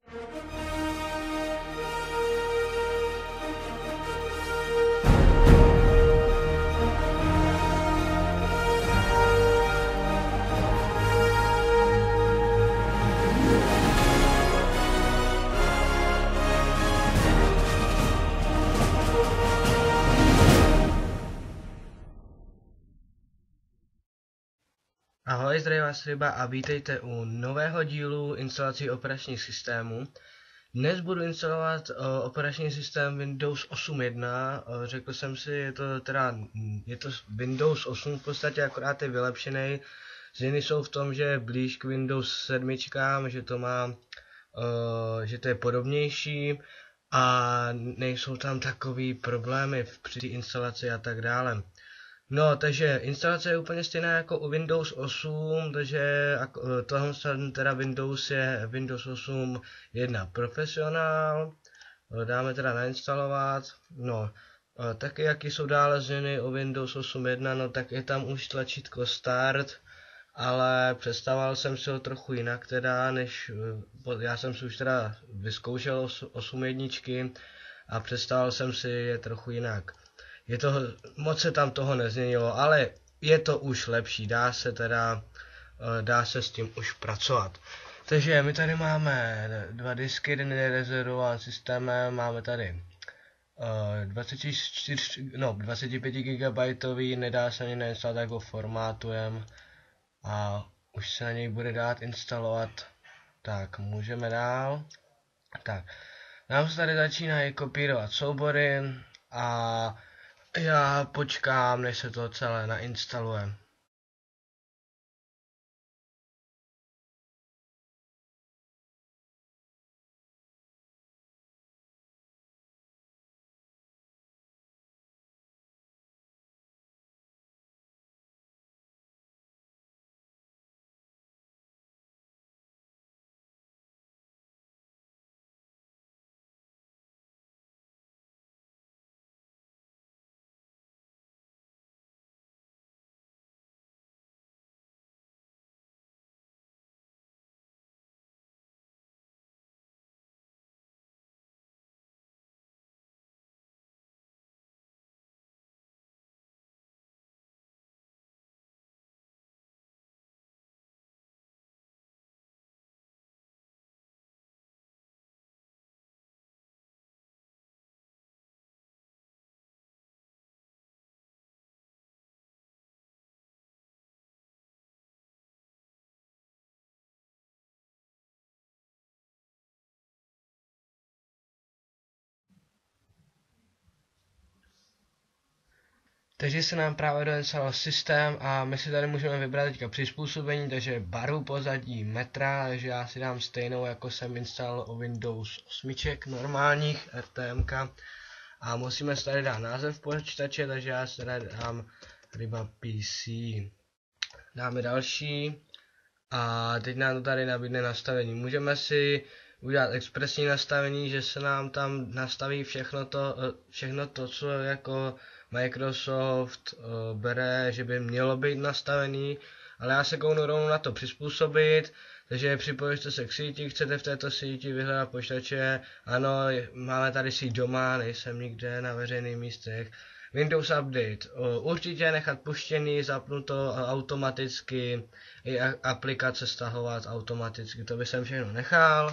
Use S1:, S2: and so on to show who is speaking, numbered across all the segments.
S1: Ahoj, zdraví vás Ryba a vítejte u nového dílu instalací operačních systémů. Dnes budu instalovat operační systém Windows 8.1. Řekl jsem si, je to Windows 8 v podstatě, akorát je vylepšený. Změny jsou v tom, že je blíž k Windows 7, že to je podobnější a nejsou tam takový problémy při instalaci a tak dále. No, takže instalace je úplně stejná jako u Windows 8, takže tohle teda Windows je Windows 8.1 Professional. Dáme teda nainstalovat. No, taky jaký jsou dále změny o Windows 8.1, no tak je tam už tlačítko Start, ale představoval jsem si ho trochu jinak teda, než já jsem si už teda vyzkoušel 8.1 a představoval jsem si je trochu jinak. Moc se tam toho nezměnilo, ale je to už lepší, dá se s tím už pracovat. Takže my tady máme dva disky, jeden je rezervován systémem, máme tady 25 GB, nedá se ani nainstalovat, tak ho formátujeme a už se na něj bude dát instalovat. Tak, můžeme dál. Tak, nám se tady začínají kopírovat soubory a já počkám, než se to celé nainstaluje. Takže se nám právě doinstaloval systém a my si tady můžeme vybrat teďka přizpůsobení, takže barvu pozadí metra, takže já si dám stejnou, jako jsem instaloval o Windows 8 normálních RTMK. A musíme si tady dát název počítače, takže já si tady dám Ryba PC. Dáme další a teď nám to tady nabídne nastavení. Můžeme si udělat expresní nastavení, že se nám tam nastaví všechno to, co jako Microsoft bere, že by mělo být nastavený, ale já se kouknu rovnou na to přizpůsobit, takže připojíte se k síti, chcete v této síti vyhledat počítače, ano, máme tady síť doma, nejsem nikde na veřejných místech. Windows Update, určitě nechat puštěný, zapnuto automaticky, i aplikace stahovat automaticky, to by jsem všechno nechal.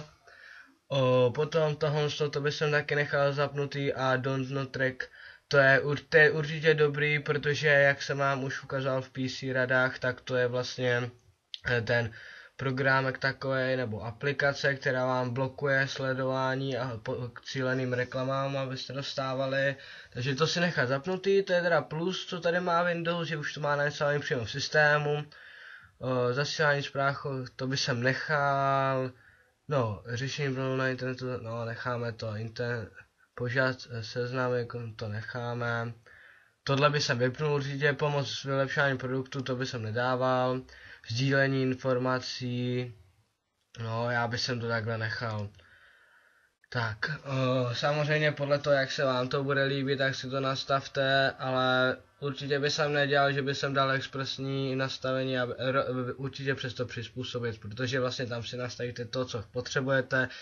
S1: Potom to by jsem taky nechal zapnutý a Don't Not Track, to je určitě dobrý, protože jak jsem vám už ukazoval v PC radách, tak to je vlastně ten programek takový nebo aplikace, která vám blokuje sledování a k cíleným reklamám, abyste dostávali. Takže to si nechat zapnutý, to je teda plus, co tady má Windows, že už to má nainstalovaný přímo v systému. Zasílání zpráv, to by jsem nechal. No, řešení problémů na internetu, no necháme to, požád seznamy, to necháme. Tohle by jsem vypnul určitě, pomoc s vylepšováním produktu, to by jsem nedával. Sdílení informací, no já bych jsem to takhle nechal. Tak, samozřejmě podle toho, jak se vám to bude líbit, tak si to nastavte, ale určitě by jsem nedělal, že by jsem dal expresní nastavení a určitě přesto přizpůsobit, protože vlastně tam si nastavíte to, co potřebujete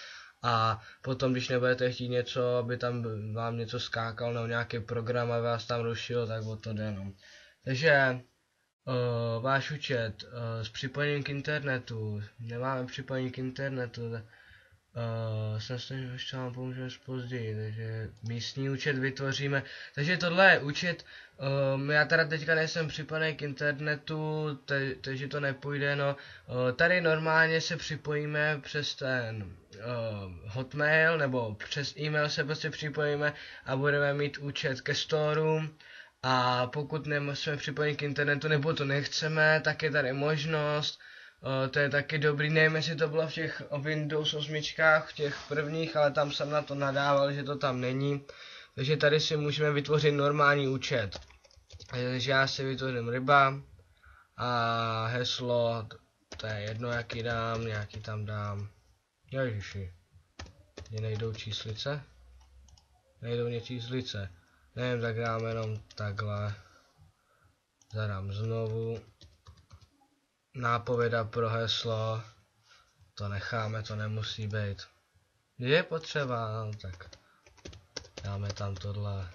S1: a potom, když nebudete chtít něco, aby tam vám něco skákalo nebo nějaký program a vás tam rušil, tak o to jde, no. Takže váš účet s připojením k internetu, nemáme připojení k internetu, jsem se ještě vám pomůžeme později, takže místní účet vytvoříme, takže tohle je účet, já teda teďka nejsem připojený k internetu, takže to nepůjde, no, tady normálně se připojíme přes ten Hotmail, nebo přes e-mail se prostě připojíme a budeme mít účet ke storu. A pokud jsme připojeni k internetu nebo to nechceme, tak je tady možnost, to je taky dobrý, nevím jestli to bylo v těch Windows 8, v těch prvních, ale tam jsem na to nadával, že to tam není. Takže tady si můžeme vytvořit normální účet. Takže já si vytvořím ryba a heslo, to je jedno jaký dám, nějaký tam dám. Ježiši, mně nejdou číslice? Nejdou mě číslice. Nevím, tak dáme jenom takhle. Zadám znovu. Nápověda pro heslo. To necháme, to nemusí být. Je potřeba, no, tak dáme tam tohle.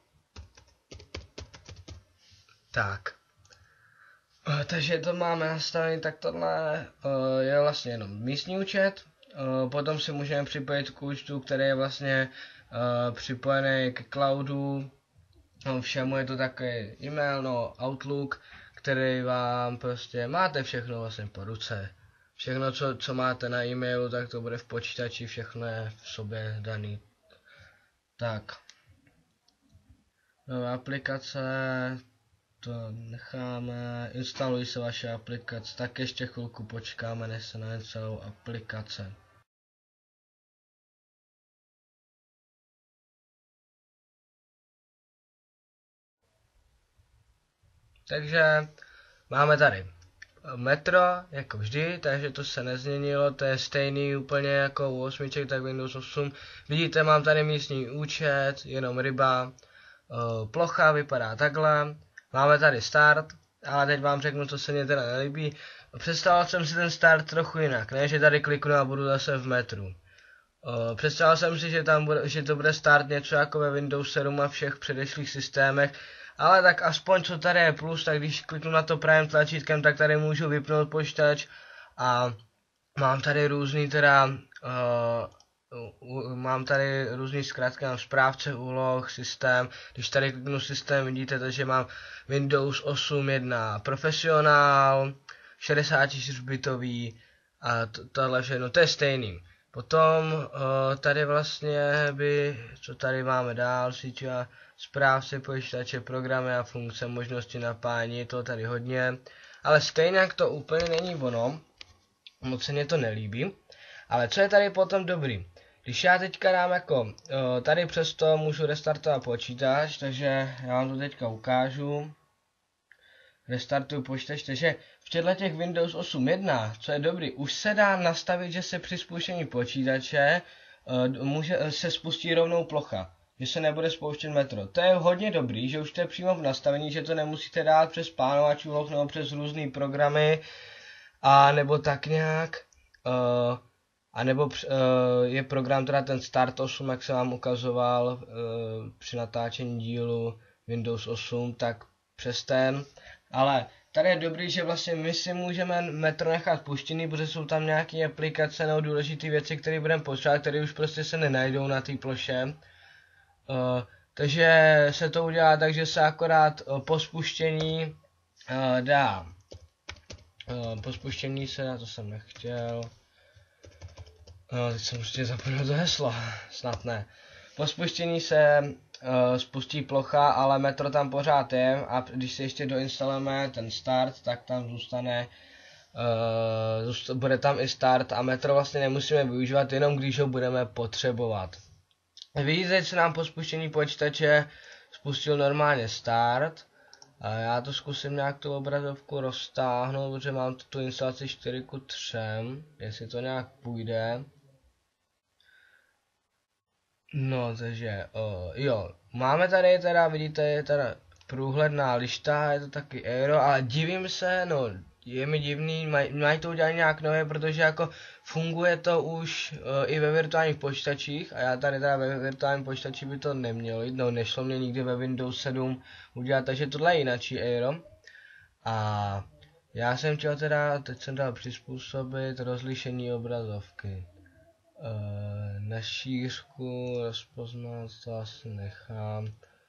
S1: Tak. Takže to máme nastavený, tak tohle je vlastně jenom místní účet. Potom si můžeme připojit k účtu, který je vlastně připojený k cloudu. Všemu je to takový e-mail, no, Outlook, který vám prostě máte všechno vlastně po ruce. Všechno, co máte na e-mailu, tak to bude v počítači, všechno je v sobě daný. Tak. Nové aplikace, to necháme, instalují se vaše aplikace, tak ještě chvilku počkáme, než se najde celou aplikace. Takže máme tady Metro, jako vždy, takže to se nezměnilo, to je stejný úplně jako u 8, tak Windows 8. Vidíte, mám tady místní účet, jenom ryba, plocha vypadá takhle, máme tady start, ale teď vám řeknu, co se mě teda nelíbí. Představil jsem si ten start trochu jinak, ne, že tady kliknu a budu zase v metru. Představil jsem si, že to bude start něco jako ve Windows 7 a všech předešlých systémech, ale tak aspoň co tady je plus, tak když kliknu na to pravým tlačítkem, tak tady můžu vypnout počítač a mám tady různý teda, mám tady různý zkrátky, mám správce úloh, systém, když tady kliknu systém, vidíte, takže mám Windows 8.1 profesionál, 64 bitový a tohle všechno, to je stejný. Potom tady vlastně co tady máme dál, síťová správce, počítače, programy a funkce, možnosti napájení, je to tady hodně, ale stejně jak to úplně není ono, moc se mě to nelíbí, ale co je tady potom dobrý, když já teďka dám jako, tady přesto můžu restartovat počítač, takže já vám to teďka ukážu, restartuju počítač, takže v těch Windows 8.1, co je dobrý, už se dá nastavit, že se při spuštění počítače se spustí rovnou plocha, že se nebude spouštět metro. To je hodně dobrý, že už to je přímo v nastavení, že to nemusíte dát přes plánovač úloh nebo přes různé programy, a nebo tak nějak, a nebo je program teda ten Start 8, jak jsem vám ukazoval při natáčení dílu Windows 8, tak přes ten. Ale tady je dobrý, že vlastně my si můžeme metro nechat puštěný, protože jsou tam nějaké aplikace nebo důležité věci, které budeme potřebovat, které už prostě se nenajdou na té ploše. Takže se to udělá tak, že se akorát po spuštění dá. Po spuštění se, na to jsem nechtěl. Teď jsem prostě zapomněl to heslo, snad ne. Po spuštění se spustí plocha, ale metro tam pořád je a když si ještě doinstalujeme ten start, tak tam zůstane, bude tam i start a metro vlastně nemusíme využívat, jenom když ho budeme potřebovat. Vidíte, že se nám po spuštění počítače spustil normálně start. A já to zkusím nějak tu obrazovku roztáhnout, protože mám tu instalaci 4:3, jestli to nějak půjde. No, takže, jo, máme tady teda, vidíte, je teda průhledná lišta, je to taky euro, ale divím se, no, je mi divný, mají to udělat nějak nové, protože jako funguje to už i ve virtuálních počítačích a já tady teda ve virtuálním počítači by to nemělo jít, no nešlo mě nikdy ve Windows 7 udělat, takže tohle je jináčí Aero. A já jsem chtěl teda, teď jsem dal přizpůsobit rozlišení obrazovky. Na šířku rozpoznat to asi nechám.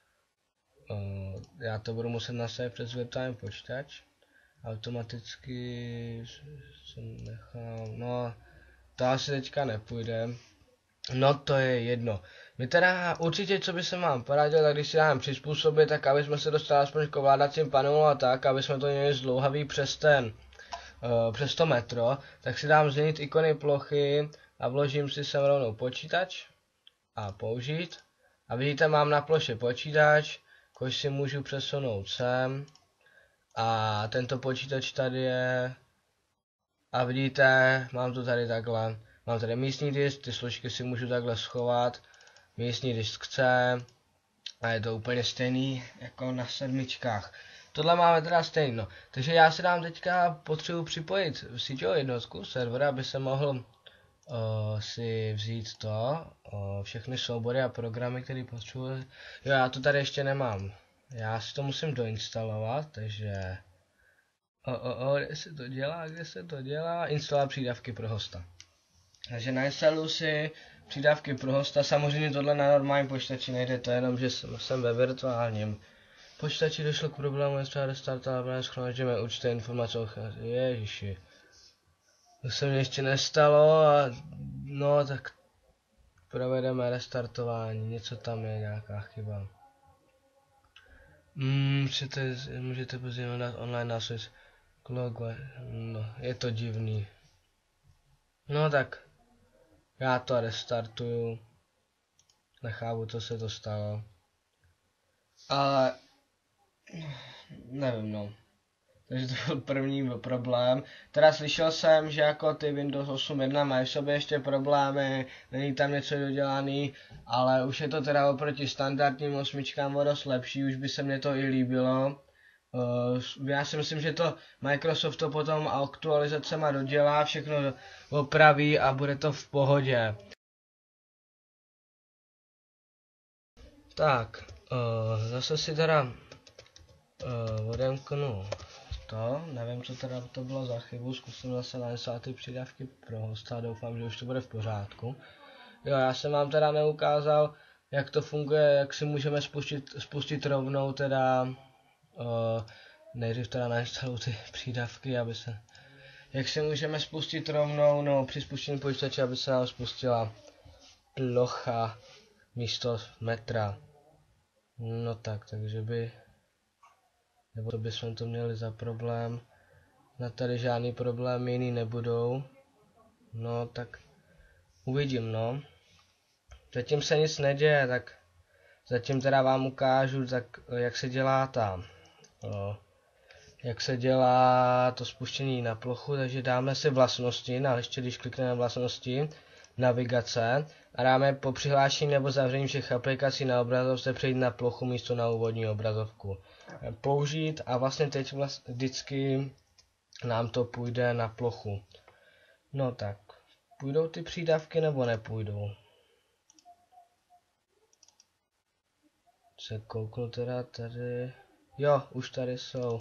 S1: Já to budu muset nastavit přes virtuální počítač. Automaticky jsem nechám, no to asi teďka nepůjde. No to je jedno. My teda určitě, co by se vám poradil, tak když si dáme přizpůsobit, tak aby jsme se dostali aspoň k ovládacím panelu a tak, aby jsme to měli zdlouhavý přes to metro, tak si dám změnit ikony plochy a vložím si sem rovnou počítač a použít. A vidíte, mám na ploše počítač, což si můžu přesunout sem. A tento počítač tady je. A vidíte, mám to tady takhle. Mám tady místní disk, ty složky si můžu takhle schovat. Místní disk C. A je to úplně stejný jako na sedmičkách. Tohle máme teda stejný, no. Takže já si dám teďka potřebu připojit síťovou jednotku servera, aby se mohl si vzít všechny soubory a programy, které potřebuji. Jo, já to tady ještě nemám. Já si to musím doinstalovat, takže kde se to dělá? Instalovat přídavky pro hosta. Takže nainstaluji si přídavky pro hosta, samozřejmě tohle na normálním počítači nejde, to je jenom, že jsem ve virtuálním počítači. Došlo k problému, je třeba restartovat, ale schromažďujeme určité informace o Ježiši. To se mi ještě nestalo a no tak provedeme restartování, něco tam je, nějaká chyba. Můžete později dát online nástroj. No, je to divný. No tak, já to restartuju. Nechápu, co se to stalo. Ale nevím, no. Takže to byl první problém. Teda slyšel jsem, že jako ty Windows 8.1 mají v sobě ještě problémy, není tam něco dodělaný, ale už je to teda oproti standardním osmičkám o dost lepší, už by se mně to i líbilo. Já si myslím, že to Microsoft to potom aktualizacema dodělá, všechno opraví a bude to v pohodě. Tak, zase si teda odemknu to, nevím, co teda to bylo za chybu, zkusím zase nainstallovat ty přidavky pro hosta, doufám, že už to bude v pořádku. Jo, já jsem vám teda neukázal, jak to funguje, jak si můžeme spustit rovnou teda, nejdřív teda nainstaluji ty přídavky, jak si můžeme spustit rovnou, no při spuštění počítače, aby se nám spustila plocha místo metra. No tak, nebo to bychom to měli za problém. Na tady žádný problém jiný nebudou. No tak uvidím, no. Zatím se nic neděje, tak zatím teda vám ukážu, tak jak se dělá jak se dělá to spuštění na plochu, takže dáme si vlastnosti, ještě když klikneme vlastnosti, navigace a dáme po přihlášení nebo zavření všech aplikací na obrazovce přejít na plochu místo na úvodní obrazovku. Použít a vlastně teď vždycky nám to půjde na plochu. No tak, půjdou ty přídavky nebo nepůjdou? Se kouknu teda tady, jo, už tady jsou.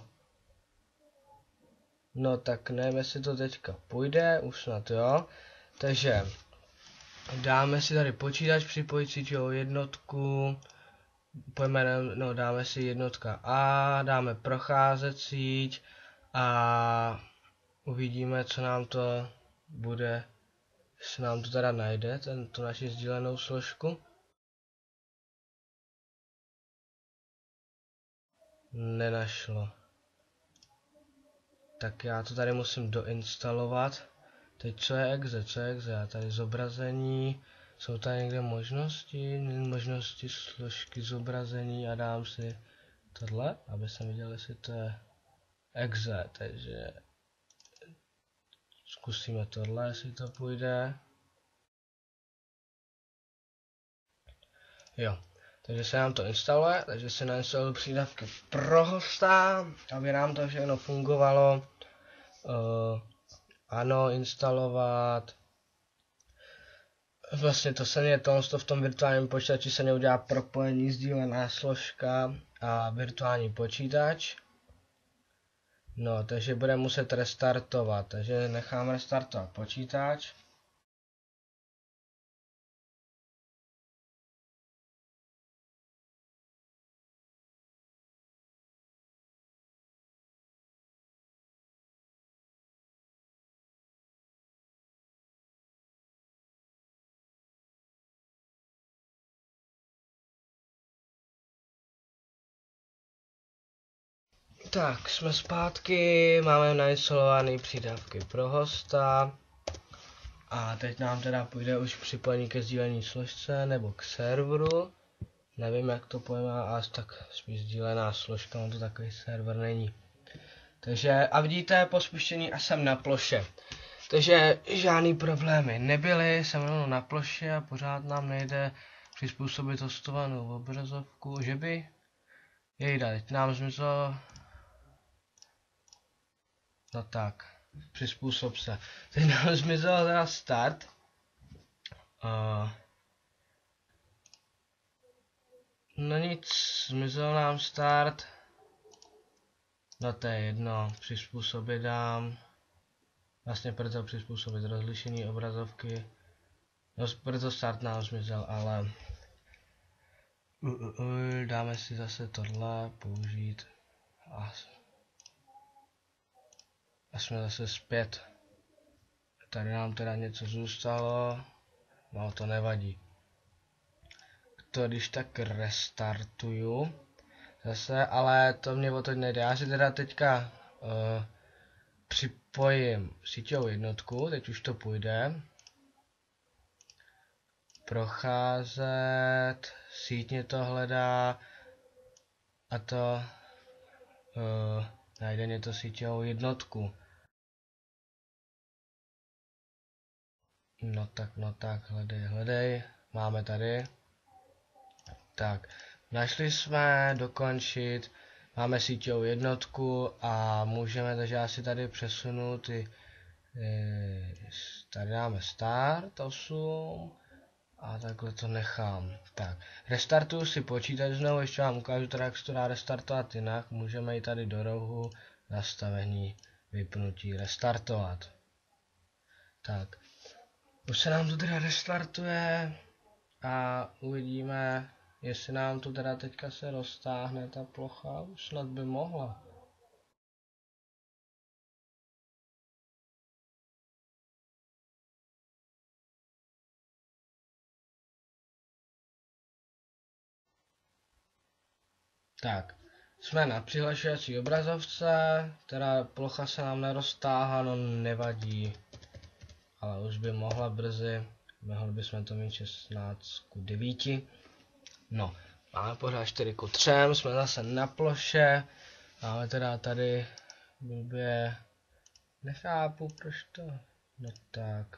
S1: No tak nevím, jestli to teďka půjde, už snad jo. Takže dáme si tady počítač, připojit si jednotku, dáme si jednotka A, dáme procházet síť a uvidíme, co nám to bude, jestli nám to teda najde, tu naši sdílenou složku. Nenašlo. Tak já to tady musím doinstalovat. Teď co je exe? Já tady zobrazení, jsou tady někde možnosti složky zobrazení a dám si tohle, aby jsem viděl, jestli to je exe, takže zkusíme tohle, jestli to půjde. Jo, takže se nám to instaluje, takže se nainstalují přídavky pro hosta, aby nám to všechno fungovalo. ano, instalovat. Vlastně to se mě to v tom virtuálním počítači se neudělá propojení sdílená složka a virtuální počítač. No, takže bude muset restartovat, takže nechám restartovat počítač. Tak, jsme zpátky, máme nainstalované přidávky pro hosta. A teď nám teda půjde už připojení ke sdílení složce nebo k serveru. Nevím, jak to pojme, ale tak spíš sdílená složka, on to takový server není. Takže a vidíte, po spuštění a jsem na ploše. Takže žádný problémy nebyly, jsem rovnou na ploše a pořád nám nejde přizpůsobit hostovanou obrazovku, že by? Jejda, teď nám zmizelo. No tak, přizpůsob se. Teď nám zmizel teda start. No nic, zmizel nám start. No to je jedno, přizpůsobit dám. Vlastně proto přizpůsobit rozlišení obrazovky. No proto start nám zmizel, ale dáme si zase tohle, použít. A jsme zase zpět. Tady nám teda něco zůstalo. No to nevadí. To když tak restartuju. Zase, ale to mě o to nejde. Já si teda teďka připojím síťovou jednotku, teď už to půjde. Procházet, sítně to hledá a to najde mě to síťovou jednotku. No tak, hledej, máme tady. Tak, našli jsme, dokončit, máme síťovou jednotku a můžeme, takže já si tady přesunu ty, tady dáme start 8 a takhle to nechám. Tak, restartuju si počítač znovu, ještě vám ukážu teda, jak se to dá restartovat jinak, můžeme jít tady do rohu, nastavení, vypnutí, restartovat. Tak, už se nám to teda restartuje a uvidíme, jestli nám to teda teďka se roztáhne ta plocha, už snad by mohla. Tak, jsme na přihlašovací obrazovce, teda plocha se nám neroztáhla, no nevadí, ale už by mohla brzy, mohli bychom to mít 16:9. No, máme pořád 4:3, jsme zase na ploše, máme teda tady blbě, nechápu proč to, no tak.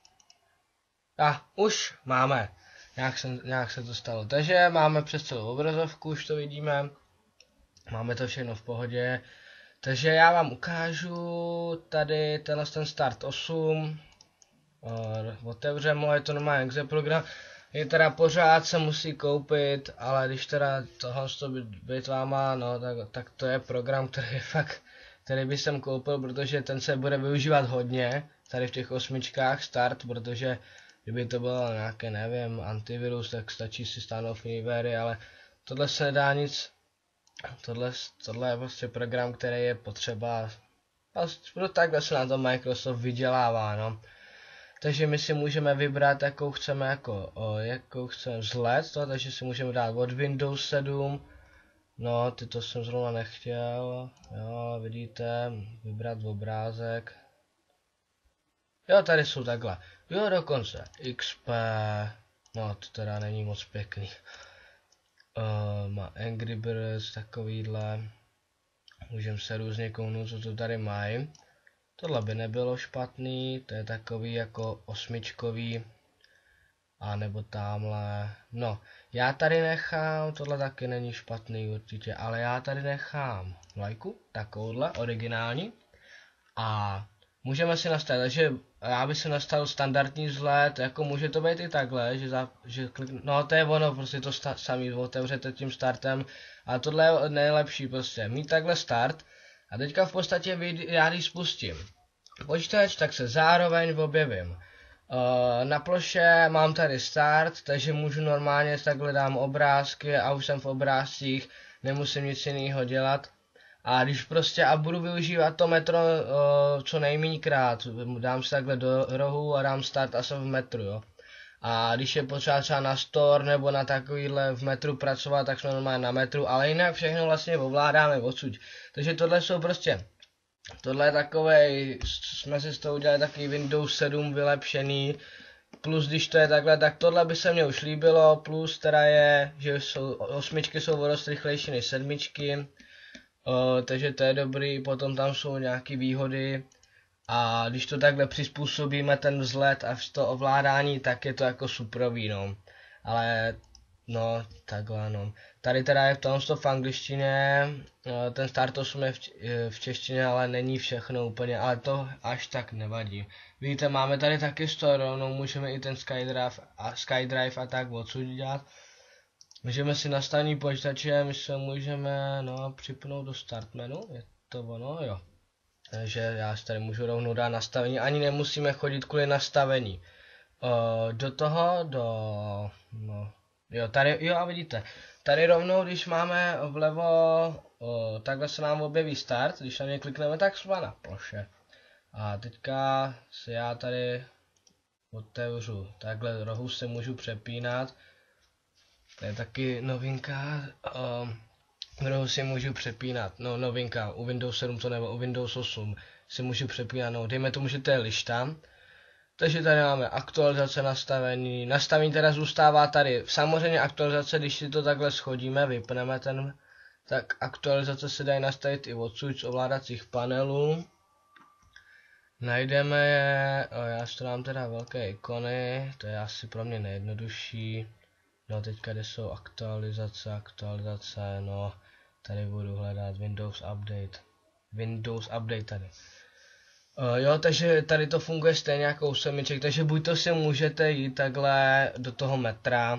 S1: Už máme, nějak se to stalo, takže máme přes celou obrazovku, už to vidíme, máme to všechno v pohodě, takže já vám ukážu tady tenhle ten start 8, otevřeme, je to normální exe program, je teda pořád se musí koupit, ale když teda tohle být váma, no tak to je program, který je fakt, který bych jsem koupil, protože ten se bude využívat hodně, tady v těch 8 start, protože kdyby to bylo nějaké, nevím, antivirus, tak stačí si stáhnout Fiverry, ale tohle se nedá nic, tohle je prostě program, který je potřeba, a takhle se na to Microsoft vydělává, no. Takže my si můžeme vybrat, jakou chceme vzhled, takže si můžeme dát od Windows 7, no tyto jsem zrovna nechtěl, jo, vidíte, vybrat obrázek, jo, tady jsou takhle, jo, dokonce, XP, no to teda není moc pěkný, má Angry Birds, takovýhle, můžeme se různě kouknout, co to tady mají. Tohle by nebylo špatný, to je takový jako 8, a nebo tamhle, no, já tady nechám, tohle taky není špatný určitě, ale já tady nechám lajku, takovouhle, originální, A můžeme si nastavit, takže já bych si nastavil standardní vzhled, jako může to být i takhle, že no to je ono, prostě to samý otevřete tím startem, a tohle je nejlepší prostě, mít takhle start a teďka v podstatě já když spustím počítač, tak se zároveň objevím. Na ploše mám tady start, takže můžu normálně takhle dám obrázky a už jsem v obrázcích, nemusím nic jiného dělat. A když prostě a budu využívat to metro co nejméněkrát, dám si takhle do rohu a dám start a jsem v metru, jo. A když je potřeba třeba na store nebo na takovýhle v metru pracovat, tak jsme normálně na metru, ale jinak všechno vlastně ovládáme odsud. Takže tohle jsou prostě, tohle je takovej, jsme si z toho udělali takový Windows 7 vylepšený, plus když to je takhle, tak tohle by se mně už líbilo, plus teda je, že osmičky jsou o dost rychlejší než sedmičky. Takže to je dobrý, potom tam jsou nějaké výhody a když to takhle přizpůsobíme ten vzhled a to ovládání, tak je to jako suprový, no. Ale no, takhle no. Tady teda je v tomto v angličtině, ten Start 8 je v češtině, ale není všechno úplně, ale to až tak nevadí. Vidíte, máme tady taky store, no, můžeme i ten SkyDrive a tak odsud dělat. Můžeme si nastavení počítače, my se můžeme připnout do start menu, je to ono, jo. Takže já si tady můžu rovnou dát nastavení, ani nemusíme chodit kvůli nastavení. Do toho, jo, tady, jo a vidíte, tady rovnou, když máme vlevo, takhle se nám objeví start, když na něj klikneme, tak jsme na ploše. A teďka si já tady otevřu, takhle rohu se můžu přepínat. To je taky novinka, kterou si můžu přepínat, no novinka, u Windows 7 to nebo u Windows 8 si můžu přepínat, no dejme tomu, že to je lišta. Takže tady máme aktualizace nastavení, nastavení teda zůstává tady, samozřejmě aktualizace, když si to takhle schodíme, vypneme ten, tak aktualizace se dají nastavit i odsud z ovládacích panelů. Najdeme je, já si to dám teda velké ikony, to je asi pro mě nejjednodušší. No teďka kde jsou aktualizace, no tady budu hledat Windows Update tady. Jo, takže tady to funguje stejně jako u semiček, takže buď to si můžete jít takhle do toho metra,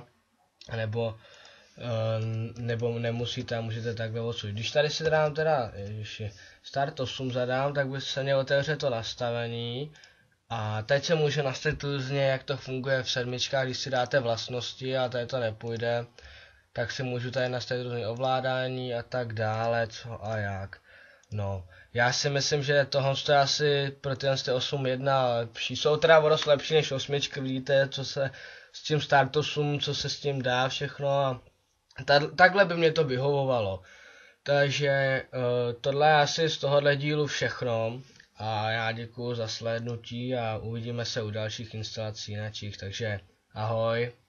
S1: nebo nemusíte a můžete takhle odsud. Když tady si dám teda, Start 8 zadám, tak by se mě otevře to nastavení. A teď se může nastavit různě, jak to funguje v sedmičkách, když si dáte vlastnosti a tady to nepůjde, tak si můžu tady nastavit různé ovládání a tak dále, co a jak. No, já si myslím, že tohle je asi pro tyhle 8.1 lepší. Jsou teda o dost lepší než osmičky, vidíte, co se s tím Start 8, co se s tím dá všechno a takhle by mě to vyhovovalo. Takže tohle je asi z tohohle dílu všechno. A já děkuju za slednutí a uvidíme se u dalších instalací jinak, takže ahoj.